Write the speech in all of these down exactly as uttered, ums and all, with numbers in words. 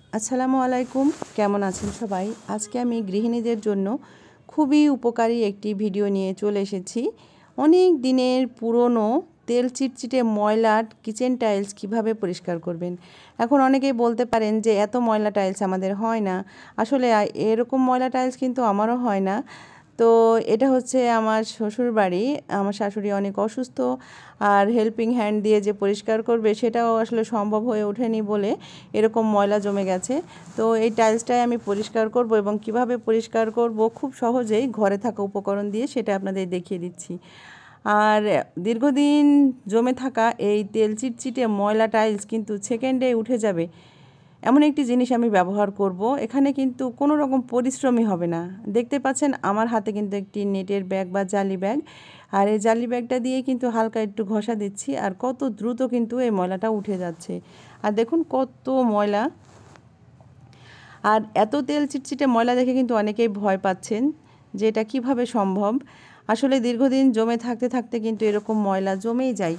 আসসালামু আলাইকুম, কেমন আছেন সবাই? আজকে আমি গৃহিণীদের জন্য খুবই উপকারী একটি ভিডিও নিয়ে চলে এসেছি। অনেক দিনের পুরনো তেল চিটচিটে ময়লা কিচেন টাইলস কিভাবে পরিষ্কার করবেন। এখন অনেকেই বলতে পারেন যে এত ময়লা টাইলস আমাদের হয় না। আসলে এরকম ময়লা টাইলস কিন্তু আমারও হয় না। তো এটা হচ্ছে আমার শ্বশুর বাড়ি। আমার শাশুড়ি অনেক অসুস্থ, আর হেল্পিং হ্যান্ড দিয়ে যে পরিষ্কার করবে সেটাও আসলে সম্ভব হয়ে ওঠেনি বলে এরকম ময়লা জমে গেছে। তো এই টাইলসটাই আমি পরিষ্কার করব, এবং কিভাবে পরিষ্কার করব খুব সহজেই ঘরে থাকা উপকরণ দিয়ে সেটা আপনাদের দেখিয়ে দিচ্ছি। আর দীর্ঘদিন জমে থাকা এই তেল চিটচিটে ময়লা টাইলস কিন্তু সেকেন্ডে উঠে যাবে এমন একটি জিনিস আমি ব্যবহার করব। এখানে কিন্তু কোনো রকম পরিশ্রমই হবে না। দেখতে পাচ্ছেন আমার হাতে কিন্তু একটি নেটের ব্যাগ বা জালি ব্যাগ, আর এই জালি ব্যাগটা দিয়ে কিন্তু হালকা একটু ঘষা দিচ্ছি, আর কত দ্রুত কিন্তু এই ময়লাটা উঠে যাচ্ছে। আর দেখুন কত ময়লা, আর এত তেল চিটচিটে ময়লা দেখে কিন্তু অনেকেই ভয় পাচ্ছেন যে এটা কীভাবে সম্ভব। আসলে দীর্ঘদিন জমে থাকতে থাকতে কিন্তু এরকম ময়লা জমেই যায়।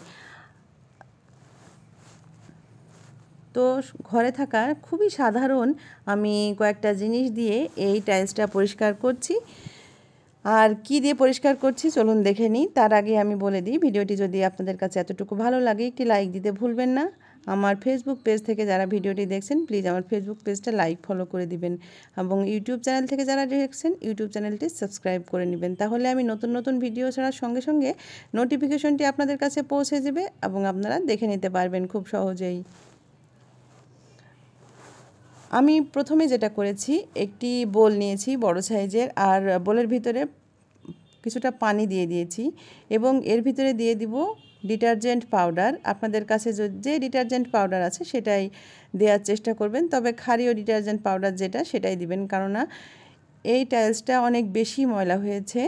তো ঘরে থাকা খুবই সাধারণ আমি কয়েকটা জিনিস দিয়ে এই টাইলসটা পরিষ্কার করছি। আর কি দিয়ে পরিষ্কার করছি চলুন দেখে নিই। তার আগে আমি বলে দিই, ভিডিওটি যদি আপনাদের কাছে এতটুকু ভালো লাগে একটি লাইক দিতে ভুলবেন না। আমার ফেসবুক পেজ থেকে যারা ভিডিওটি দেখছেন প্লিজ আমার ফেসবুক পেজটা লাইক ফলো করে দিবেন, এবং ইউটিউব চ্যানেল থেকে যারা দেখছেন ইউটিউব চ্যানেলটি সাবস্ক্রাইব করে নেবেন। তাহলে আমি নতুন নতুন ভিডিও ছাড়ার সঙ্গে সঙ্গে নোটিফিকেশনটি আপনাদের কাছে পৌঁছে যাবে, এবং আপনারা দেখে নিতে পারবেন খুব সহজেই। আমি প্রথমে যেটা করেছি, একটি বোল নিয়েছি বড় সাইজের, আর বোলের ভিতরে কিছুটা পানি দিয়ে দিয়েছি, এবং এর ভিতরে দিয়ে দিব ডিটারজেন্ট পাউডার। আপনাদের কাছে যে ডিটারজেন্ট পাউডার আছে সেটাই দেওয়ার চেষ্টা করবেন, তবে ক্ষারীয় ডিটারজেন্ট পাউডার যেটা সেটাই দিবেন, কেননা এই টাইলসটা অনেক বেশি ময়লা হয়েছে।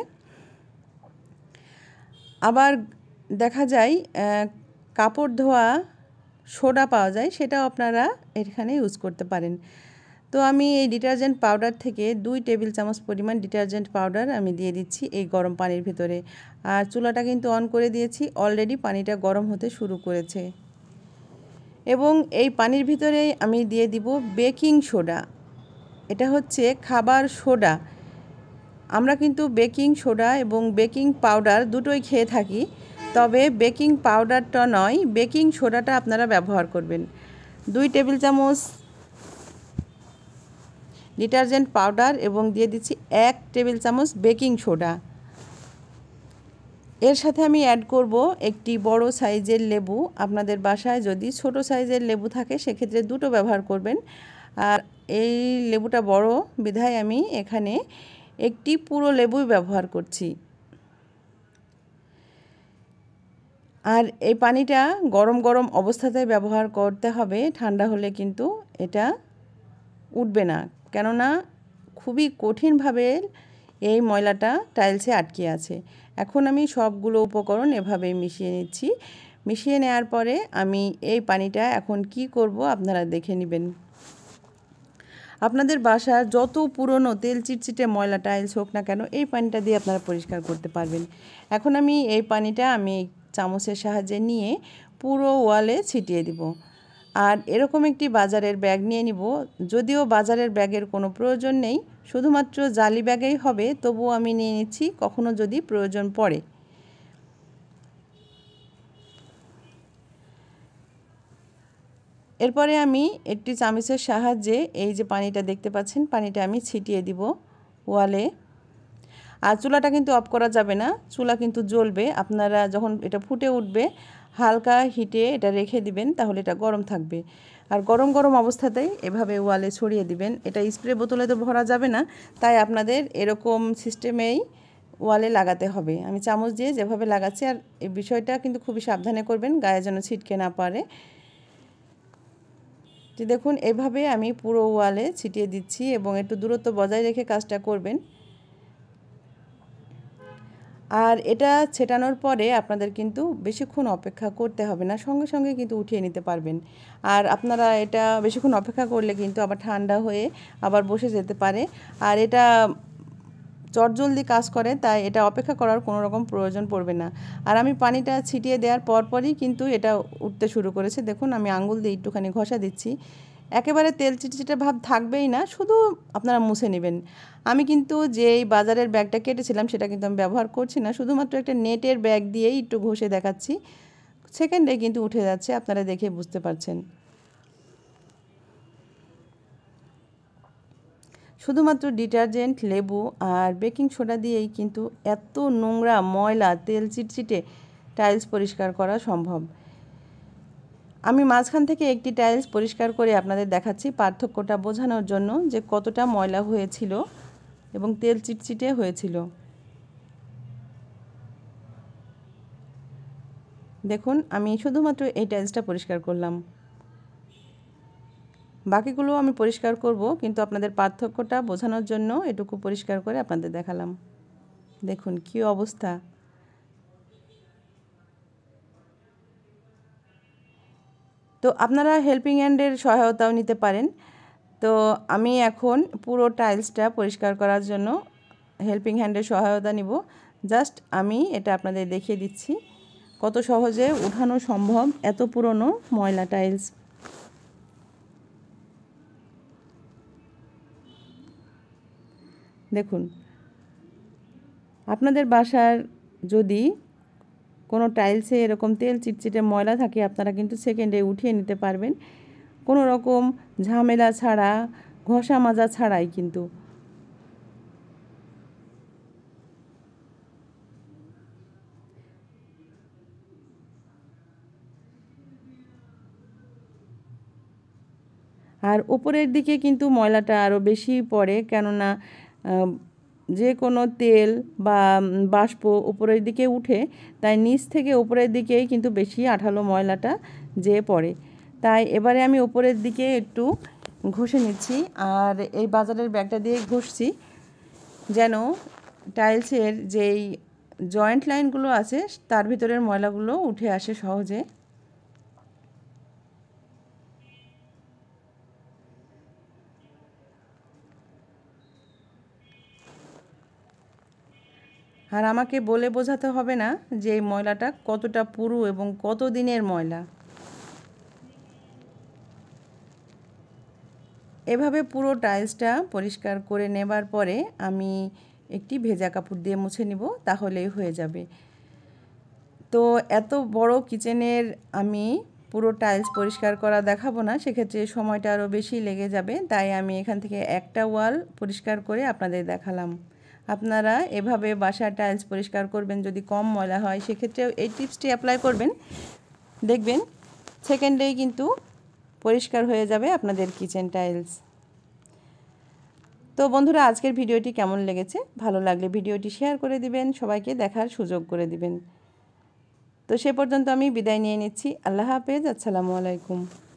আবার দেখা যায় কাপড় ধোয়া সোডা পাওয়া যায়, সেটাও আপনারা এখানে ইউজ করতে পারেন। তো আমি এই ডিটারজেন্ট পাউডার থেকে দুই টেবিল চামচ পরিমাণ ডিটারজেন্ট পাউডার আমি দিয়ে দিচ্ছি এই গরম পানির ভিতরে। আর চুলাটা কিন্তু অন করে দিয়েছি, অলরেডি পানিটা গরম হতে শুরু করেছে। এবং এই পানির ভিতরে আমি দিয়ে দিব বেকিং সোডা। এটা হচ্ছে খাবার সোডা। আমরা কিন্তু বেকিং সোডা এবং বেকিং পাউডার দুটোই খেয়ে থাকি, তবে বেকিং পাউডারটা নয়, বেকিং সোডাটা আপনারা ব্যবহার করবেন। দুই টেবিল চামচ ডিটারজেন্ট পাউডার এবং দিয়ে দিচ্ছি এক টেবিল চামচ বেকিং সোডা। এর সাথে আমি অ্যাড করব একটি বড় সাইজের লেবু। আপনাদের বাসায় যদি ছোট সাইজের লেবু থাকে সেক্ষেত্রে দুটো ব্যবহার করবেন, আর এই লেবুটা বড় বিধায় আমি এখানে একটি পুরো লেবুই ব্যবহার করছি। আর এই পানিটা গরম গরম অবস্থাতে ব্যবহার করতে হবে, ঠান্ডা হলে কিন্তু এটা উঠবে না, কেননা খুবই কঠিনভাবে এই ময়লাটা টাইলসে আটকে আছে। এখন আমি সবগুলো উপকরণ এভাবে মিশিয়ে নিচ্ছি। মিশিয়ে নেওয়ার পরে আমি এই পানিটা এখন কি করব আপনারা দেখে নেবেন। আপনাদের বাসার যত পুরনো তেল চিটচিটে ময়লা টাইলস হোক না কেন, এই পানিটা দিয়ে আপনারা পরিষ্কার করতে পারবেন। এখন আমি এই পানিটা আমি চামচের সাহায্যে নিয়ে পুরো ওয়ালে ছিটিয়ে দিব। আর এরকম একটি বাজারের ব্যাগ নিয়ে নিব। যদিও বাজারের ব্যাগের কোনো প্রয়োজন নেই, শুধুমাত্র জালি ব্যাগেই হবে, তবুও আমি নিয়ে নিচ্ছি কখনো যদি প্রয়োজন পড়ে। এরপরে আমি একটি চামচের সাহায্যে এই যে পানিটা দেখতে পাচ্ছেন, পানিটা আমি ছিটিয়ে দিব ওয়ালে। আর চুলাটা কিন্তু অফ করা যাবে না, চুলা কিন্তু জ্বলবে। আপনারা যখন এটা ফুটে উঠবে হালকা হিটে এটা রেখে দিবেন, তাহলে এটা গরম থাকবে। আর গরম গরম অবস্থাতেই এভাবে ওয়ালে ছড়িয়ে দিবেন। এটা স্প্রে বোতলে তো ভরা যাবে না, তাই আপনাদের এরকম সিস্টেমেই ওয়ালে লাগাতে হবে। আমি চামচ দিয়ে যেভাবে লাগাচ্ছি, আর এই বিষয়টা কিন্তু খুবই সাবধানে করবেন, গায়ে যেন ছিটকে না পারে। তো দেখুন এভাবে আমি পুরো ওয়ালে ছিটিয়ে দিচ্ছি, এবং একটু দূরত্ব বজায় রেখে কাজটা করবেন। আর এটা ছেটানোর পরে আপনাদের কিন্তু বেশিক্ষণ অপেক্ষা করতে হবে না, সঙ্গে সঙ্গে কিন্তু উঠিয়ে নিতে পারবেন। আর আপনারা এটা বেশিক্ষণ অপেক্ষা করলে কিন্তু আবার ঠান্ডা হয়ে আবার বসে যেতে পারে, আর এটা চটজলদি কাজ করে, তাই এটা অপেক্ষা করার কোনো রকম প্রয়োজন পড়বে না। আর আমি পানিটা ছিটিয়ে দেওয়ার পরপরই কিন্তু এটা উঠতে শুরু করেছে। দেখুন আমি আঙুল দিয়ে একটুখানি ঘষা দিচ্ছি, একেবারে তেল চিটচিটে ভাব থাকবেই না, শুধু আপনারা মুছে নেবেন। আমি কিন্তু যেই বাজারের ব্যাগটা কেটেছিলাম সেটা কিন্তু আমি ব্যবহার করছি না, শুধুমাত্র একটা নেটের ব্যাগ দিয়েই একটু ঘষে দেখাচ্ছি। সেকেন্ডে কিন্তু উঠে যাচ্ছে, আপনারা দেখে বুঝতে পারছেন। শুধুমাত্র ডিটারজেন্ট, লেবু আর বেকিং সোডা দিয়েই কিন্তু এত নোংরা, ময়লা, তেল চিটচিটে টাইলস পরিষ্কার করা সম্ভব। আমি মাঝখান থেকে একটি টাইলস পরিষ্কার করে আপনাদের দেখাচ্ছি পার্থক্যটা বোঝানোর জন্য, যে কতটা ময়লা হয়েছিল এবং তেল চিটচিটে হয়েছিল। দেখুন, আমি শুধুমাত্র এই টাইলসটা পরিষ্কার করলাম, বাকিগুলো আমি পরিষ্কার করব, কিন্তু আপনাদের পার্থক্যটা বোঝানোর জন্য এটুকু পরিষ্কার করে আপনাদের দেখালাম। দেখুন কি অবস্থা। তো আপনারা হেল্পিং হ্যান্ডের সহায়তাও নিতে পারেন। তো আমি এখন পুরো টাইলসটা পরিষ্কার করার জন্য হেল্পিং হ্যান্ডের সহায়তা নিব। জাস্ট আমি এটা আপনাদের দেখিয়ে দিচ্ছি কত সহজে উঠানো সম্ভব এত পুরনো ময়লা টাইলস। দেখুন, আপনাদের বাসার যদি কোনো টাইলসে এরকম তেল চিটচিটে ময়লা থাকে, আপনারা কিন্তু সেকেন্ডে উঠিয়ে নিতে পারবেন, কোনো রকম ঝামেলা ছাড়া, ঘষা মাজা ছাড়াই কিন্তু। আর উপরের দিকে কিন্তু ময়লাটা আরও বেশি পড়ে, কেননা যে কোনো তেল বা বাষ্প উপরের দিকে উঠে, তাই নিচ থেকে উপরের দিকেই কিন্তু বেশি আঠালো ময়লাটা যে পড়ে। তাই এবারে আমি উপরের দিকে একটু ঘষে নিচ্ছি, আর এই বাজারের ব্যাগটা দিয়ে ঘষছি যেন টাইলসের যেই জয়েন্ট লাইনগুলো আছে তার ভিতরের ময়লাগুলো উঠে আসে সহজে। আর আমাকে বলে বোঝাতে হবে না যে এই ময়লাটা কতটা পুরু এবং কত দিনের ময়লা। এভাবে পুরো টাইলসটা পরিষ্কার করে নেবার পরে আমি একটি ভেজা কাপড় দিয়ে মুছে নিব, তাহলেই হয়ে যাবে। তো এত বড় কিচেনের আমি পুরো টাইলস পরিষ্কার করা দেখাবো না, সেক্ষেত্রে সময়টা আরও বেশি লেগে যাবে। তাই আমি এখান থেকে একটা ওয়াল পরিষ্কার করে আপনাদের দেখালাম। আপনারা এভাবে বাসার টাইলস পরিষ্কার করবেন, যদি কম ময়লা হয় সেক্ষেত্রেও এই টিপসটি অ্যাপ্লাই করবেন, দেখবেন সেকেন্ডেই কিন্তু পরিষ্কার হয়ে যাবে আপনাদের কিচেন টাইলস। তো বন্ধুরা, আজকের ভিডিওটি কেমন লেগেছে? ভালো লাগলে ভিডিওটি শেয়ার করে দিবেন, সবাইকে দেখার সুযোগ করে দিবেন। তো সে পর্যন্ত আমি বিদায় নিয়ে নিচ্ছি। আল্লাহ হাফেজ, আসসালামু আলাইকুম।